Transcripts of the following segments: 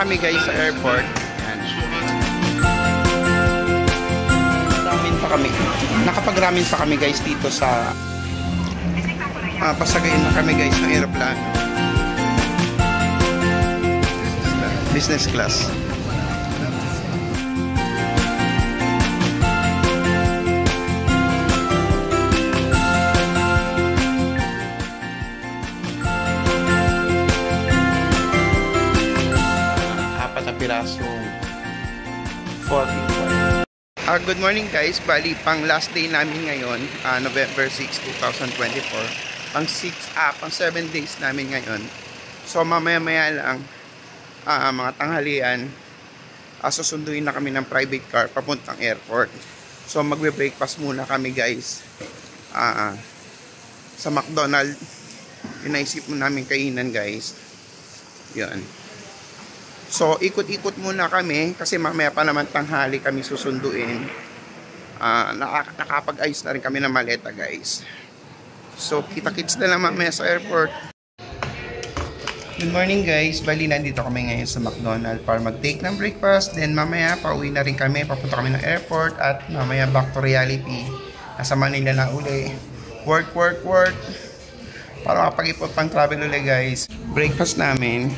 kami guys sa airport. Yan. Ramen pa kami. Nakapag-ramen pa kami guys dito sa pasagayin na kami guys ng aeroplano. Business class. Pirasong 44. Good morning guys. Bali, pang last day namin ngayon, November 6, 2024. Pang 7 days namin ngayon. So mamaya-maya lang, mga tanghalian, susunduin na kami ng private car papuntang airport. So magbe-breakfast muna kami guys sa McDonald's. Inaisip mo namin kainan guys. Yan. So, ikot-ikot muna kami kasi mamaya pa naman tanghali kami susunduin. Nakapag-ayos na rin kami ng maleta, guys. So, kita-kits na lang mamaya sa airport. Good morning, guys. Bali, nandito kami ngayon sa McDonald's para mag-take ng breakfast. Then, mamaya, pauwi na rin kami. Papunta kami ng airport at mamaya back to reality. Nasa Manila na uli. Work. Para makapag-ipot pang travel uli, guys. Breakfast namin.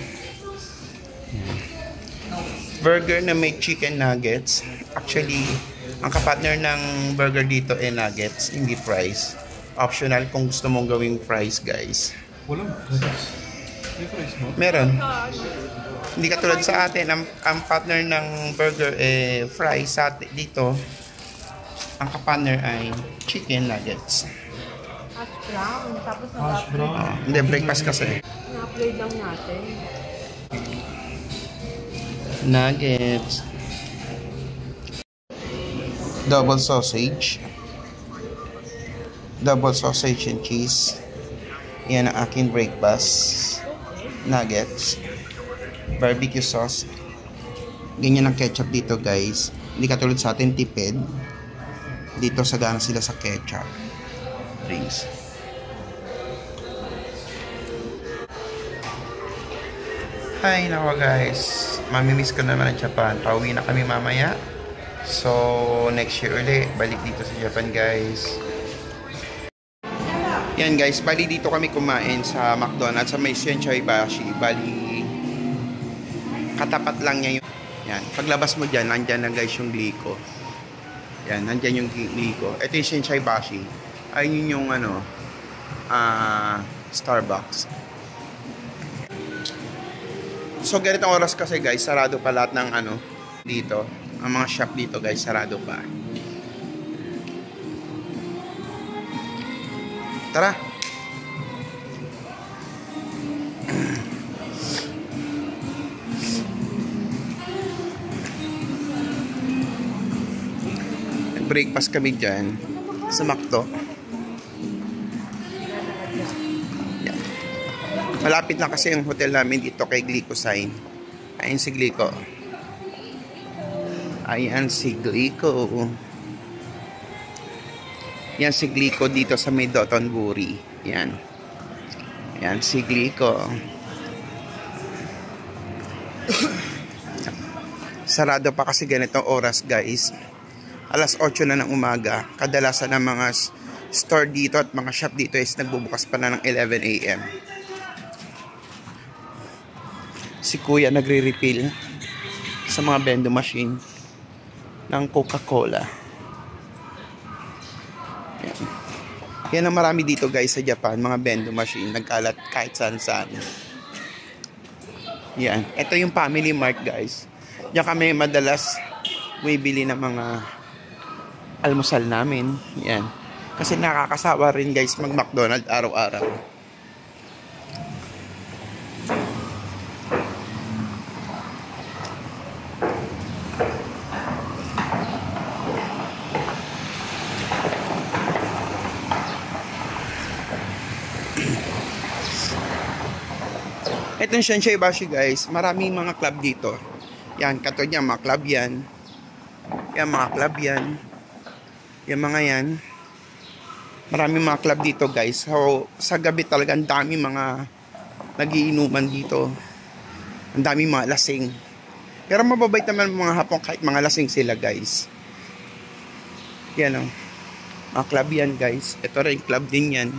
Burger na may chicken nuggets. Actually, ang kapartner ng burger dito ay nuggets, hindi fries. Optional kung gusto mong gawing fries, guys. Walang fries. May fries mo? Meron. Hindi katulad sa atin, ang partner ng burger ay fries. Sa atin dito, ang kapartner ay chicken nuggets. Hash brown. Tapos hash brown. Hindi, breakfast kasi. na-upload lang natin. Nuggets. Double sausage and cheese. Yan ang aking breakfast. Nuggets. Barbecue sauce. Ganyan ang ketchup dito guys. Hindi katulad sa atin tipid. Dito sagana sila sa ketchup. Drinks. Hi, nako guys. Mamimiss ko naman ang Japan. Pauwi na kami mamaya. So, next year ulit. Balik dito sa Japan, guys. Yan, guys. Bali dito kami kumain sa McDonald's sa may Shinsaibashi. Bali, katapat lang niya yung... Yan. Paglabas mo dyan, nandyan na guys yung Glico. Yan, nandyan yung Glico. Ito yung Shinsaibashi. Ayun yung Starbucks. So, ganitong oras kasi guys, sarado pa lahat ng dito. Ang mga shop dito guys, sarado pa. Tara! Nag-breakfast kami dyan sa McDo. Malapit na kasi yung hotel namin dito kay Glico sign. Ayan si Glico. Ayan si Glico. Yan si Glico dito sa may Dotonbori. Yan. Yan si Glico. Sarado pa kasi ganitong oras guys. Alas 8 na ng umaga. Kadalasan ng mga store dito at mga shop dito is nagbubukas pa na ng 11 AM. Si Kuya nagre-refill sa mga vending machine ng Coca-Cola. Yan ang marami dito guys sa Japan, mga vending machine, nagkalat kahit saan-saan. Yan, ito yung Family Mart guys. Diyan kami madalas bumibili ng mga almusal namin. Yan. Kasi nakakasawa rin guys mag-McDonald's araw-araw. Ito yung Shinsaibashi guys, maraming mga club dito. Yan, katulad niya, mga club yan. Yan, mga club yan. Yan, mga yan. Maraming mga club dito guys. So, sa gabi talaga, ang dami mga nagiinuman dito. Ang dami mga lasing. Pero mababait naman mga Hapon kahit mga lasing sila, guys. Yan o. Mga club yan, guys. Ito rin, club din yan.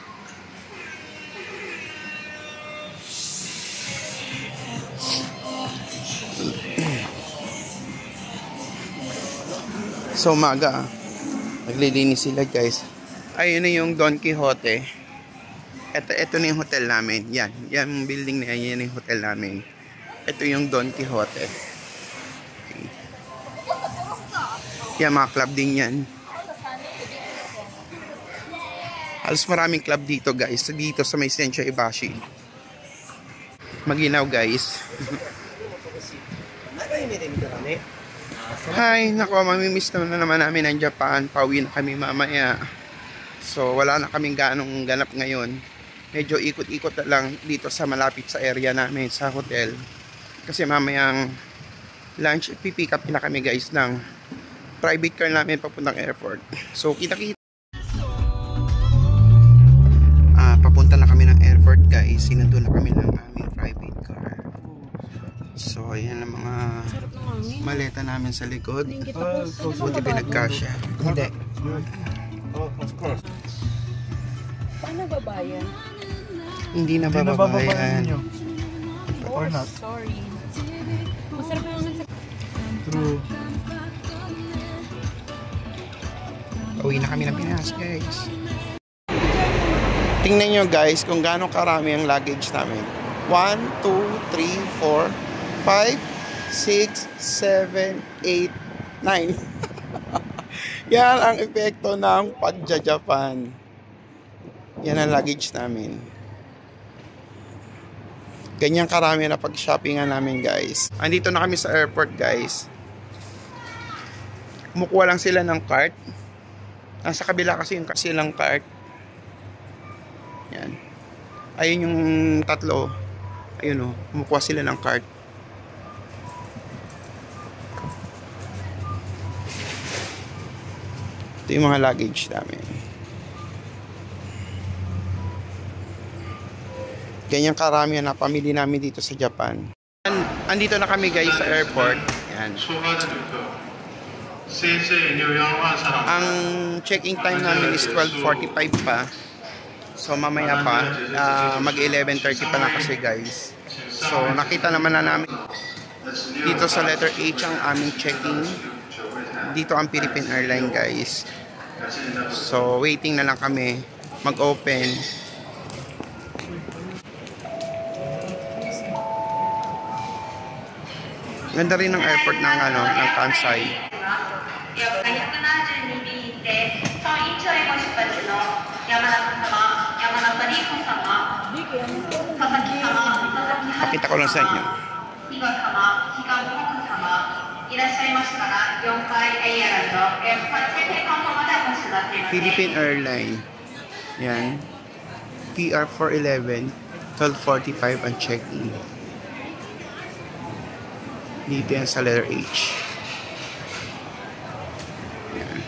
So, umaga. Naglilinis sila, guys. Ayun na yung Don Quixote. Ito na yung hotel namin. Yan yung building na yan. Yan yung hotel namin. Ito yung Don Quixote. Okay. Yan, mga club din yan. Halos maraming club dito, guys. Dito sa may Sensho Ibashi. Maginaw, guys. Hi, nako, mamimiss na naman namin ang Japan. Pauwi na kami mamaya. So, wala na kaming ganong ganap ngayon. Medyo ikot-ikot na lang dito sa malapit sa area namin, sa hotel. Kasi mamayang lunch, pipick up na kami, guys, ng private car namin papuntang airport. So, kita-kita. Papunta na kami ng airport, guys. Sinundo na kami ng aming private car. So, ayan ang mga maleta namin sa likod. Buti pinagkasya. Hindi. Oh, of course. Paano babayan? Hindi na bababayan. Or not. Sorry. Masarap naman sa... True. Pauwi na kami ng Pinas, guys. Tingnan nyo, guys, kung gaano karami ang luggage namin. 1, 2, 3, 4, 5, 6, 7, 8, 9. Yan ang epekto ng pagja-Japan. Yan ang luggage namin. Ganyan karami na pag-shoppingan namin, guys. Andito na kami sa airport, guys. Kumukuha lang sila ng cart. Nasa kabila kasi yung silang cart. Yan. Ayun yung tatlo. Ayun o. Kumukuha sila ng cart. Ito yung mga luggage namin. Ganyan karami na pamili namin dito sa Japan. Andito na kami, guys, sa airport. Yan. Ang checking time namin is 12:45 pa. So mamaya pa, mag 11:30 pa na kasi, guys. So nakita naman na namin dito sa letter H ang aming checking. Dito ang Philippine Airlines, guys. So waiting na lang kami mag-open. Ganda rin ng airport ng ng Kansai. Pakita ko lang sa inyo. Philippine Airlines. Yan. PR411, 12:45 ang check-in. Dito yan sa letter H. Yan.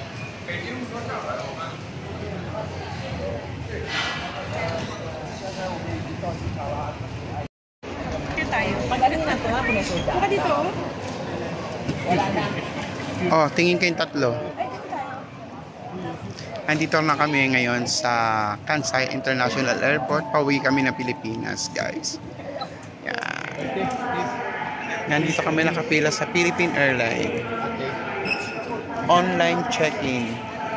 Oh, tingin kayong tatlo. Andito na kami ngayon sa Kansai International Airport. Pauwi kami ng Pilipinas, guys. Yan. Nandito kami nakapila sa Philippine Airlines. Online check-in.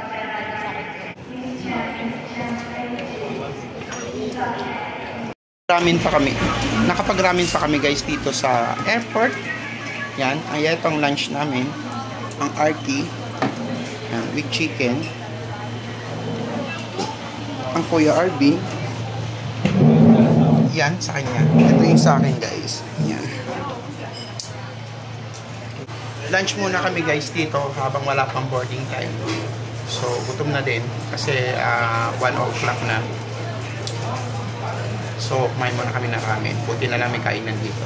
Ramen pa kami. Nakapag-ramen pa kami, guys, dito sa airport. Yan. Ayan itong lunch namin. Ang arki. Yan, with chicken. Ang Kuya RB. Yan, sa kanya. Ito yung sa akin, guys. Yan. Lunch muna kami, guys, dito habang wala pang boarding time. So, gutom na din kasi 1 o'clock na. So, kumain muna kami ng ramen. Buti na namin kainan dito.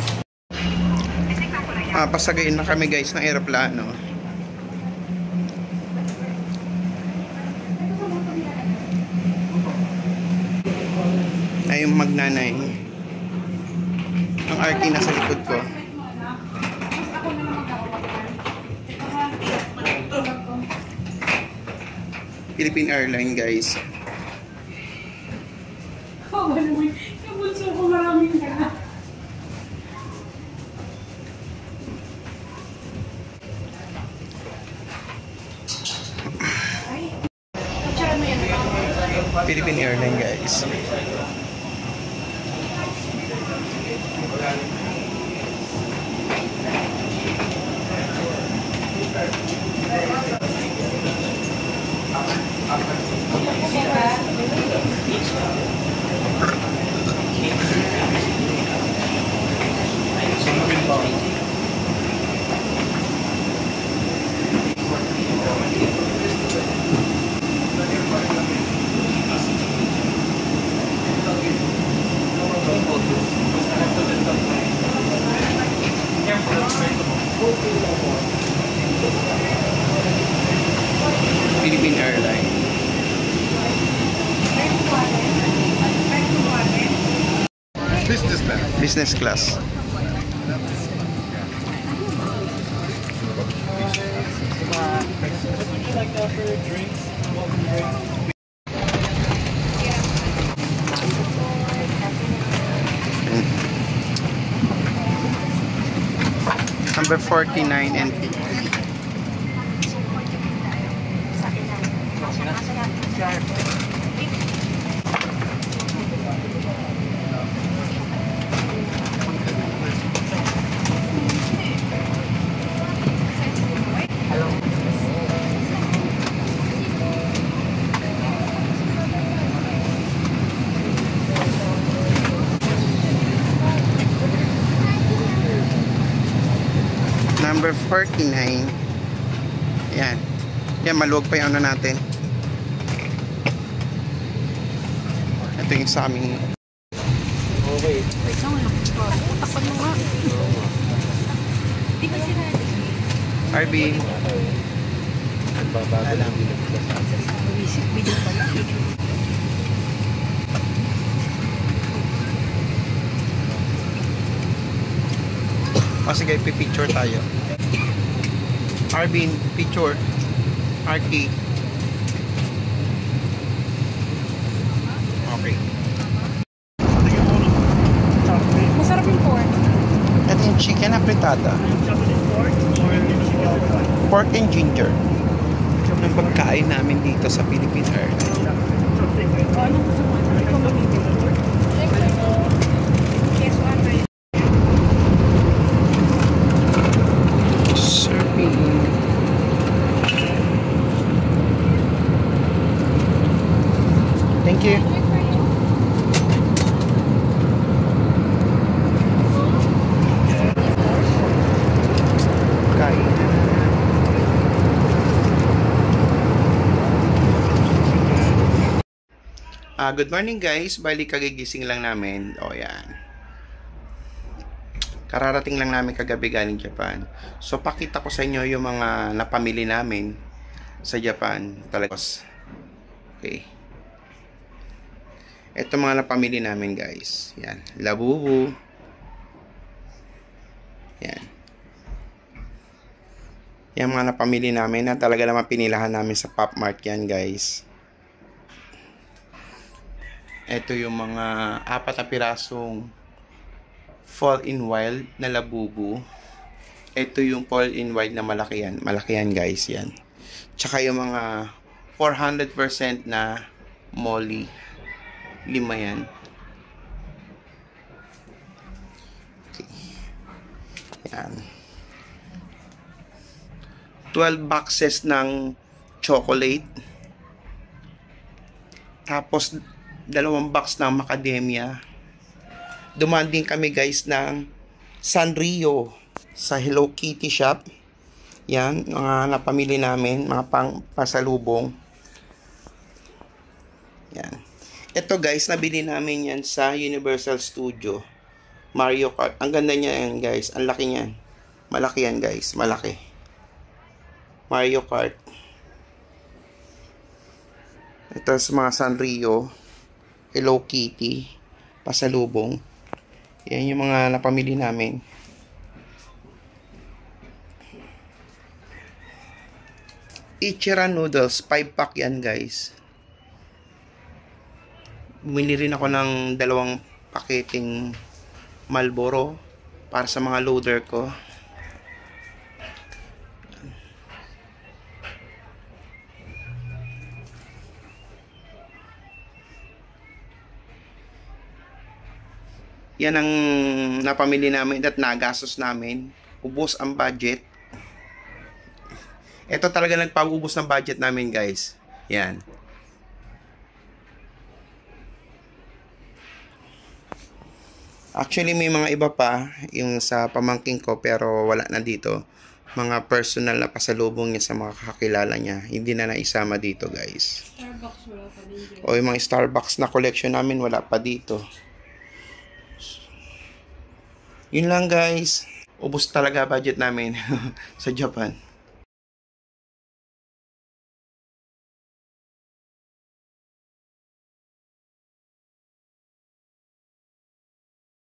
Pasagayin na kami, guys, ng aeroplano. Ay, yung magnanay. Ang arki nasa likod ko. Philippine Airlines, guys. Oh, ano mo? Kabunso ko maraming ka. Philippine Airlines, guys. Philippine Airlines. Business man. Business class. Number 49 and 50. Number 49. Yan. Yan, maluwag pa yung ano natin. Ito yung sa aming... Okay. Wait lang, takpan mo nga. Di ba sila? RB. Nagbabago lang. Visit video pala. O sige, pipicture tayo. Arvin, picture. RK. Okay. Masarap yung pork. Ito yung chicken apretada. Pork and ginger. Ang pagkain namin dito sa Philippine Airlines. Ano gusto mo? Ano ko mamimili? Keso ano yun? Serving. Thank you. Kain. Good morning guys. Bali kagigising lang namin. O yan. Kararating lang namin kagabi galing Japan. So pakita ko sa inyo yung mga napamili namin sa Japan. Talaga. Okay. Ito mga napamili namin guys. Yan. Labubu. Yan. Yan mga napamili namin na talaga naman pinilahan namin sa Pop Mart yan guys. Ito yung mga 4 na pirasong Fall in Wild na labubu. Ito yung Fall in Wild na malaki yan. Malaki yan guys yan. Tsaka yung mga 400% na molly. 5 yan. Okay. Yan. 12 boxes ng chocolate. Tapos 2 box ng macadamia. Dumaan din kami guys ng Sanrio sa Hello Kitty shop. Yan, mga napamili namin, mga pasalubong. Yan. Ito guys, nabili namin yan sa Universal Studio. Mario Kart. Ang ganda niya yan guys. Ang laki niyan. Malaki yan guys. Malaki. Mario Kart. Ito sa mga Sanrio. Hello Kitty. Pasalubong. Yan yung mga napamili namin. Ichiran noodles, 5-pack yan guys. Bumili rin ako ng 2 paketing Marlboro para sa mga loader ko. Yan ang napamili namin at nagastos namin. Ubos ang budget. Ito talaga nagpag-ubos ng budget namin guys. Yan. Actually may mga iba pa yung sa pamangking ko pero wala na dito. Mga personal na pasalubong niya sa mga kakilala niya. Hindi na naisama dito guys. Starbucks wala pa din dyan. O yung mga Starbucks na collection namin wala pa dito. Yun lang guys. Ubos talaga budget namin sa Japan.